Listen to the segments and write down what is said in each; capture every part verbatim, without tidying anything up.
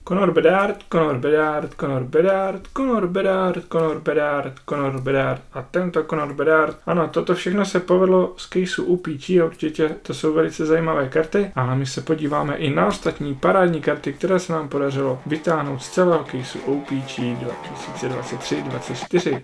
Connor Bedard, Connor Bedard, Connor Bedard, Connor Bedard, Connor Bedard, Connor Bedard a tento Connor Bedard. Ano, toto všechno se povedlo z caseu U P G a určitě to jsou velice zajímavé karty. A my se podíváme i na ostatní parádní karty, které se nám podařilo vytáhnout z celého caseu O P G dva tisíce dvacet tři dvacet čtyři.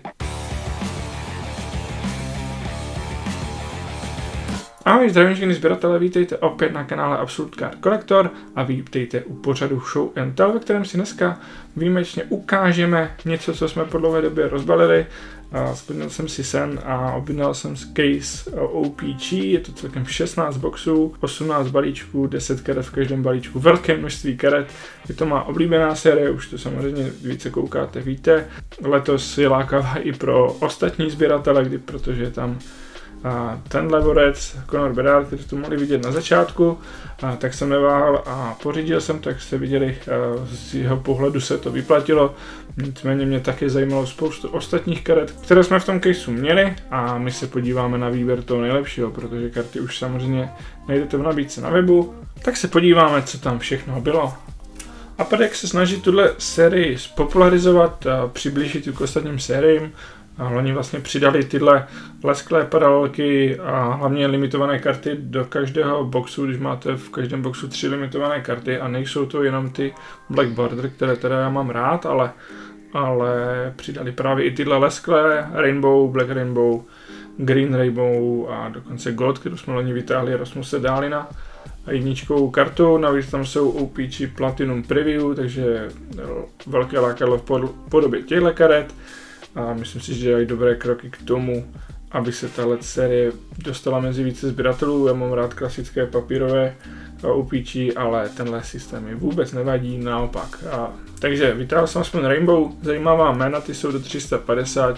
Ahoj, zdravím všechny sběratele, vítejte opět na kanále Absolute Card Collector a vítejte u pořadu Show and Tell, ve kterém si dneska výjimečně ukážeme něco, co jsme po dlouhé době rozbalili. Splnil jsem si sen a objednal jsem z case O P G, je to celkem šestnáct boxů, osmnáct balíčků, deset karet v každém balíčku, velké množství karet. Je to má oblíbená série, už to samozřejmě více koukáte, víte. Letos je lákavá i pro ostatní sběratele, kdy, protože je tam a tenhle borec, Connor Bedard, který to mohli vidět na začátku, a tak jsem neváhal a pořídil jsem, tak jste viděli, z jeho pohledu se to vyplatilo. Nicméně mě taky zajímalo spoustu ostatních karet, které jsme v tom caseu měli a my se podíváme na výběr toho nejlepšího, protože karty už samozřejmě najdete v nabídce na webu, tak se podíváme, co tam všechno bylo. A pak jak se snaží tuhle sérii spopularizovat a přiblížit k ostatním sériím. A hlavně vlastně přidali tyhle lesklé paralelky a hlavně limitované karty do každého boxu, když máte v každém boxu tři limitované karty a nejsou to jenom ty Black Border, které teda já mám rád, ale, ale přidali právě i tyhle lesklé Rainbow, Black Rainbow, Green Rainbow a dokonce Gold, kterou jsme loni vytáhli Rasmuse Dahlina a jedničkovou kartu, navíc tam jsou O P G Platinum Preview, takže velké lákadlo v podobě těchto karet. A myslím si, že dělají dobré kroky k tomu, aby se tahle série dostala mezi více sběratelů. Já mám rád klasické papírové O P G, ale tenhle systém mi vůbec nevadí, naopak. A, takže vytáhl jsem aspoň Rainbow, zajímavá jména, ty jsou do tři sta padesát,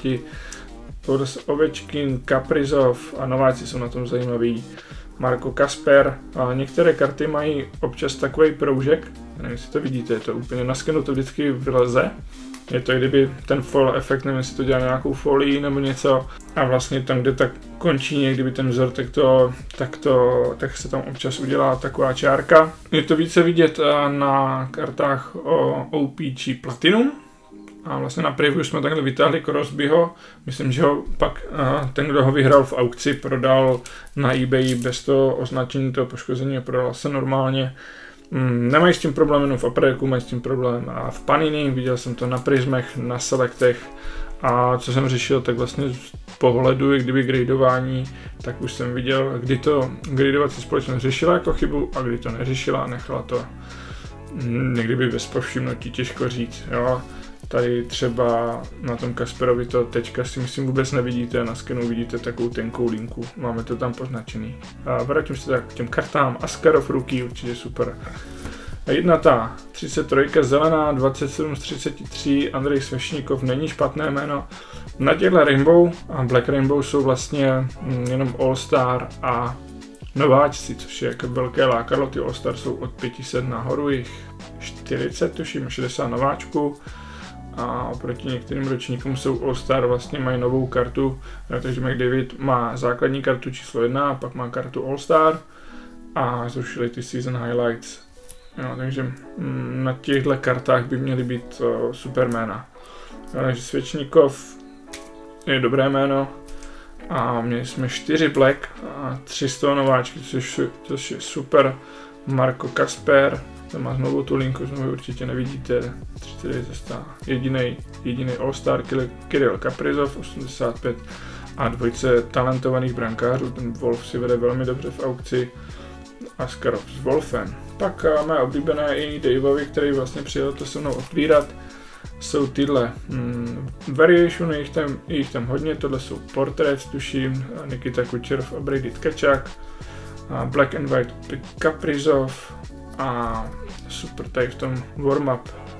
Ovečkin, Kaprizov a nováci jsou na tom zajímaví. Marco Kasper a některé karty mají občas takový proužek, nevím, jestli to vidíte, je to úplně na skenu to vždycky vyleze. Je to, kdyby ten foil efekt, nevím, jestli to dělá nějakou folii nebo něco. A vlastně tam, kde tak končí někdy ten vzor, tak, to, tak, to, tak se tam občas udělá taková čárka. Je to více vidět na kartách O P G Platinum. A vlastně na preview jsme takhle vytáhli Crosbyho. Myslím, že ho pak ten, kdo ho vyhrál v aukci, prodal na eBay bez toho označení toho poškození a prodal se normálně. Mm, nemají s tím problém jenom v Apreku, mají s tím problém a v Panini, viděl jsem to na Prismech, na Selectech a co jsem řešil, tak vlastně z pohledu, kdyby gradování, tak už jsem viděl, kdy to gradovací společnost řešila jako chybu a kdy to neřešila a nechala to mm, někdy by bez povšimnutí, těžko říct, jo. Tady třeba na tom Kasperovi to teďka si myslím vůbec nevidíte, na skenu vidíte takovou tenkou linku, máme to tam poznačený. A vrátím se tak k těm kartám, Askarov ruky, určitě super. A jedna ta třicet tři zelená, dvacet sedm z třicet tři, Andrej Svešníkov, není špatné jméno. Na těchto Rainbow a Black Rainbow jsou vlastně jenom All Star a nováčci, což je jako velké lákadlo, ty All Star jsou od pět set nahoru, jich čtyřicet, tuším, šedesát nováčků. A oproti některým ročníkům jsou All Star vlastně mají novou kartu, takže McDavid má základní kartu číslo jedna a pak má kartu All Star a zrušili ty Season Highlights. Jo, takže mm, na těchto kartách by měly být uh, super jména. Takže Svěčníkov je dobré jméno a měli jsme čtyři Black a tři z toho nováčky, což, což je super. Marco Kasper, tam má znovu tu linku, znovu určitě nevidíte, třicet devět ze sta, jedinej, jedinej All-Star, Kirill Kaprizov, osmdesát pět a dvojice talentovaných brankářů, ten Wolf si vede velmi dobře v aukci, Askarov s Wolfem. Pak mé oblíbené i Daveovi, který vlastně přijel to se mnou otvírat, jsou tyhle mm, variation, je jich, tam, je jich tam hodně, tohle jsou Portraits, tuším, Nikita Kucherov a Brady Tkachuk, a Black and White Kaprizov a super tady v tom warm-up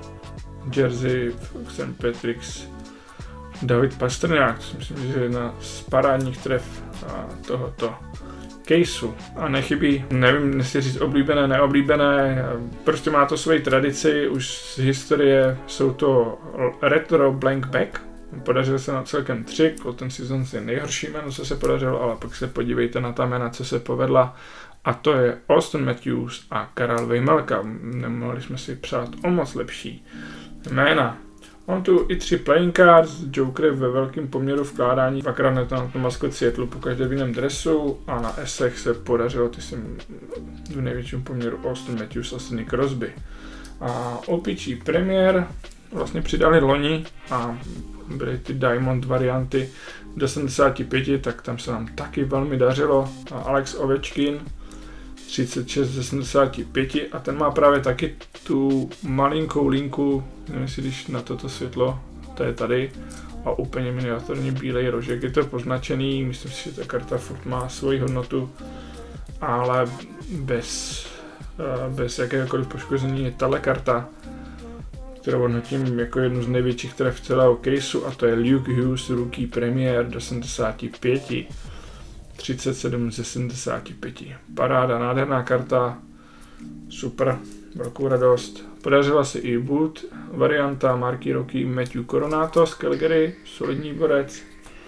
jersey v Saint Patrick's David Pastrňák, to si myslím, že je jedna z parádních tref tohoto caseu a nechybí, nevím, jestli říct oblíbené, neoblíbené, prostě má to svoji tradici, už z historie jsou to retro blank back, podařilo se na celkem tři, ten season je nejhorší jméno, co se podařilo, ale pak se podívejte na ta jména, co se povedla A to je Auston Matthews a Karel Vejmelka. Nemohli jsme si přát o moc lepší jména. Mám tu i tři playing cards, Joker ve velkém poměru vkládání, dvakrát na to maskot Seattle po každém jiném dresu a na esech se podařilo, ty jsem v největším poměru Auston Matthews a Sidney Crosby. A O P G Premier vlastně přidali loni a byly ty Diamond varianty do sedmdesát pět, tak tam se nám taky velmi dařilo. A Alex Ovečkin třicet šest ze sedmdesát pět a ten má právě taky tu malinkou linku, nevím jestli když na toto světlo, to je tady, a úplně miniaturní bílej rožek, je to poznačený, myslím si, že ta karta furt má svoji hodnotu, ale bez, bez jakéhokoliv poškození je tahle karta, kterou hodnotím jako jednu z největších tref celého caseu, a to je Luke Hughes Rookie Premier do sedmdesát pět. třicet sedm ze sedmdesát pět. Paráda, nádherná karta, super, velkou radost. Podařila se i boot varianta marky roky Matthew Coronato z Calgary, solidní borec.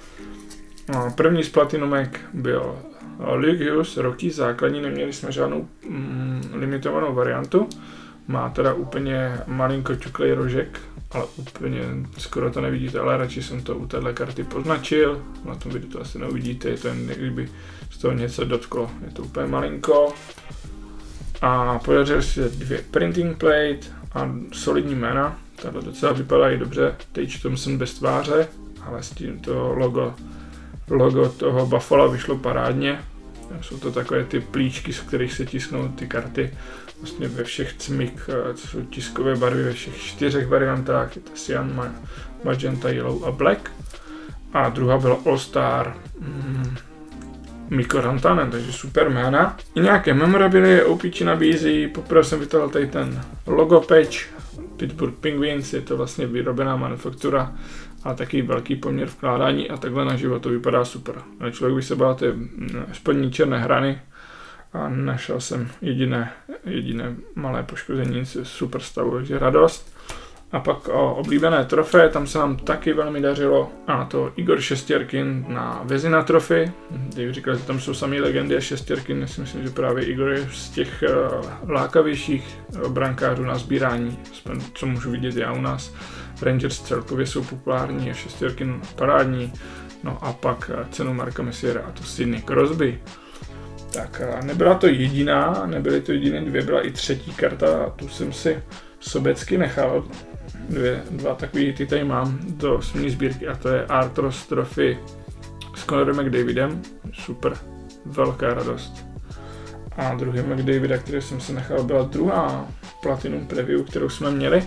První z platinumek byl Luke Hughes, roky základní, neměli jsme žádnou mm, limitovanou variantu. Má teda úplně malinko čuklej rožek, ale úplně skoro to nevidíte, ale radši jsem to u téhle karty poznačil. Na tom videu to asi neuvidíte, je to jen kdyby z toho něco dotklo, je to úplně malinko. A podařil se dvě printing plate a solidní jména, tato docela vypadají dobře, Tage Thompson bez tváře, ale s tím to logo, logo toho Buffalo vyšlo parádně. Jsou to takové ty plíčky, z kterých se tisknou ty karty vlastně ve všech cmik, co jsou tiskové barvy ve všech čtyřech variantách, je to cyan, magenta, yellow a black. A druhá byla All Star mm, Mikko Rantanen, takže super jména. I nějaké memorabilie O P G nabízí, poprvé jsem vytáhl tady ten logo patch Pittsburgh Penguins, je to vlastně vyrobená manufaktura a taky velký poměr vkládání a takhle na život to vypadá super. Člověk by se bál té spodní černé hrany a našel jsem jediné, jediné malé poškození, super stavu, takže radost. A pak o oblíbené trofé, tam se nám taky velmi dařilo, a to Igor Šestěrkin na Vezina trofy. Dave říkal, že tam jsou samý legendy a Šestěrkin, já si myslím, že právě Igor je z těch uh, lákavějších brankářů na sbírání, co můžu vidět já u nás. Rangers celkově jsou populární a Šestěrkin parádní. No a pak cenu Marka Messiera a to Sidney Crosby. Tak nebyla to jediná, nebyly to jediné dvě, byla i třetí karta a tu jsem si sobecky nechal. Dvě, dva takový ty tady mám do svými sbírky a to je Arthros Trophy s Connorem McDavidem. Super, velká radost. A druhý McDavida, který jsem si nechal, byla druhá Platinum Preview, kterou jsme měli.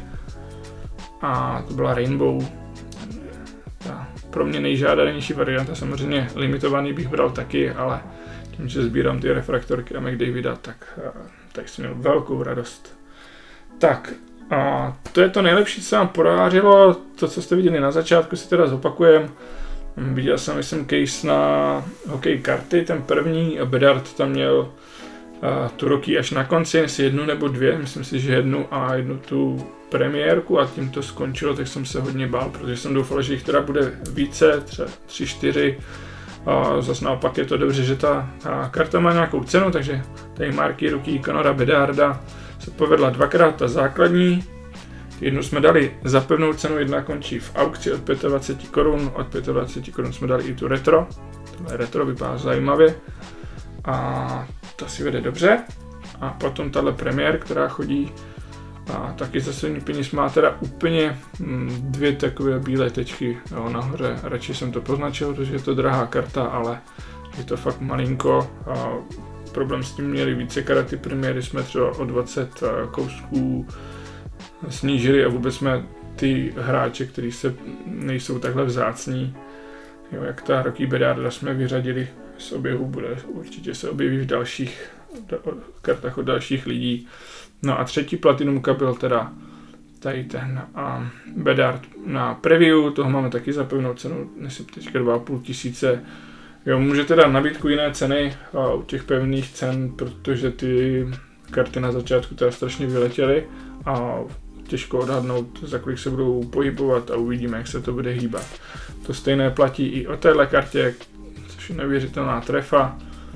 A to byla Rainbow. Ta pro mě nejžádanější varianta, samozřejmě limitovaný bych bral taky, ale tím, že sbírám ty refraktorky a McDavida, tak, tak jsem měl velkou radost. Tak, a to je to nejlepší, co nám podařilo. To, co jste viděli na začátku, si teda zopakujem. Viděl jsem, myslím, case na hokej karty, ten první, a Bedard tam měl a, tu roky až na konci, jestli jednu nebo dvě, myslím si, že jednu a jednu tu premiérku, a tím to skončilo, tak jsem se hodně bál, protože jsem doufal, že jich teda bude více, třeba tři, čtyři. A zase naopak je to dobře, že ta karta má nějakou cenu, takže tady marky ruky Connora Bedarda se povedla dvakrát ta základní. Jednu jsme dali za pevnou cenu, jedna končí v aukci od dvacet pět korun, od dvacet pět korun jsme dali i tu retro. Tohle retro vypadá zajímavě a to si vede dobře. A potom tahle premiér, která chodí a taky za svým peníz, má teda úplně dvě takové bílé tečky, jo, nahoře. Radši jsem to poznačil, protože je to drahá karta, ale je to fakt malinko. A problém s tím měli více karty premiéry, jsme třeba o dvacet kousků snížili a vůbec jsme ty hráče, kteří se nejsou takhle vzácní, jo, jak ta Rocky Bedarda jsme vyřadili z oběhu, bude určitě se objeví v dalších kartách od dalších lidí. No a třetí platinumka byl teda tady ten um, Bedard na preview, toho máme taky za pevnou cenu, dnes teďka dva a půl tisíce. Jo, můžete dát nabídku jiné ceny a u těch pevných cen, protože ty karty na začátku teda strašně vyletěly a těžko odhadnout, za kolik se budou pohybovat, a uvidíme, jak se to bude hýbat. To stejné platí i o téhle kartě, což je neuvěřitelná trefa.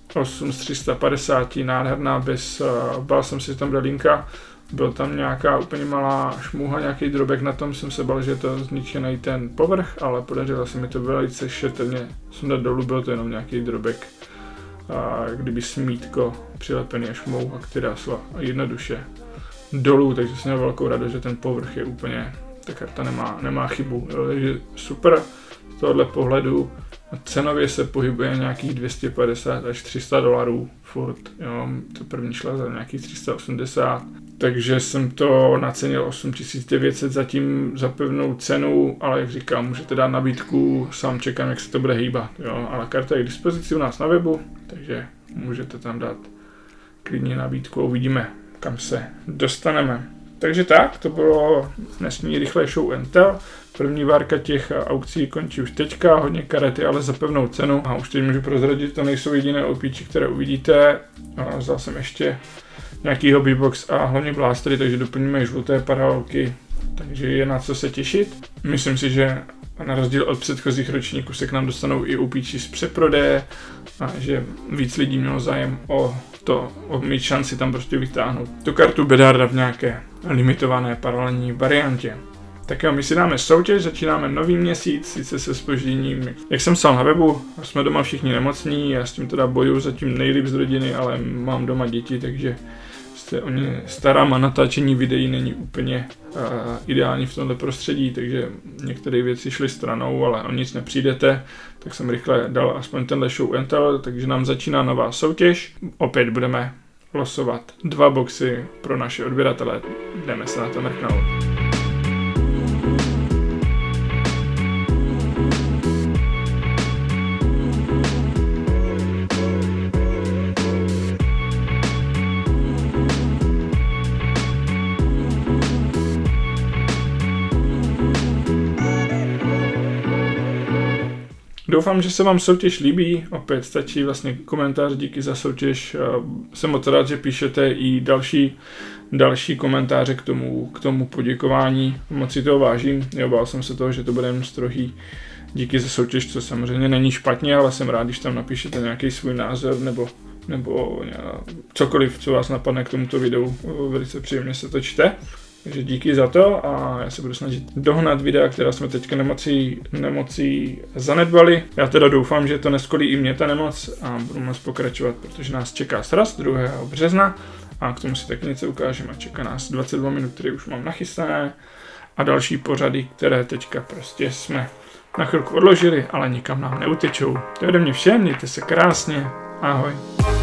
osm z tři sta padesát, nádherná, bez, uh, bál jsem si tam dal linka, byl tam nějaká úplně malá šmůha, nějaký drobek, na tom jsem se bál, že je to zničený ten povrch, ale podařilo se mi to velice šetrně sundat dolů, byl to jenom nějaký drobek, a kdyby smítko přilepený a šmouha, která šla jednoduše dolů, takže jsem měl velkou radost, že ten povrch je úplně, ta karta nemá, nemá chybu, jo, takže super z tohohle pohledu. Cenově se pohybuje nějakých dvě stě padesát až tři sta dolarů furt, jo, to první šla za nějakých tři sta osmdesát, takže jsem to nacenil osm tisíc devět set zatím za pevnou cenu, ale jak říkám, můžete dát nabídku, sám čekám, jak se to bude hýbat, jo, ale karta je k dispozici u nás na webu, takže můžete tam dát klidně nabídku a uvidíme, kam se dostaneme. Takže tak, to bylo dnesní rychlé show and tell. První várka těch aukcí končí už teďka, hodně karety, ale za pevnou cenu. A už teď můžu prozradit, to nejsou jediné opíči, které uvidíte. A vzal jsem ještě nějaký hobbybox a hlavně blastery, takže doplníme i žluté paralelky. Takže je na co se těšit. Myslím si, že na rozdíl od předchozích ročníků se k nám dostanou i opíči z přeprodeje a že víc lidí mělo zájem o to, o mít šanci tam prostě vytáhnout tu kartu Bedarda v nějaké limitované paralelní variantě. Tak jo, my si dáme soutěž, začínáme nový měsíc, sice se zpožděním. Jak jsem psal na webu, jsme doma všichni nemocní, já s tím teda bojuju zatím nejlíp z rodiny, ale mám doma děti, takže se o ně starám a natáčení videí není úplně uh, ideální v tomto prostředí, takže některé věci šly stranou, ale o nic nepřijdete, tak jsem rychle dal aspoň tenhle show and tell, takže nám začíná nová soutěž. Opět budeme losovat dva boxy pro naše odběratele, jdeme se na to mrknout. Doufám, že se vám soutěž líbí, opět stačí vlastně komentář, díky za soutěž, jsem moc rád, že píšete i další, další komentáře k tomu, k tomu poděkování, moc si toho vážím, obával jsem se toho, že to bude jen strohý díky za soutěž, co samozřejmě není špatně, ale jsem rád, když tam napíšete nějaký svůj názor nebo, nebo cokoliv, co vás napadne k tomuto videu, velice příjemně se to čte. Takže díky za to a já se budu snažit dohnat videa, která jsme teďka nemocí, nemocí zanedbali. Já teda doufám, že to neskolí i mě ta nemoc a budu moct pokračovat, protože nás čeká sraz druhého března a k tomu si taky něco ukážeme. Čeká nás dvacet dva minut, které už mám nachystané a další pořady, které teďka prostě jsme na chvilku odložili, ale nikam nám neutečou. To je ode mě vše, mějte se krásně, ahoj.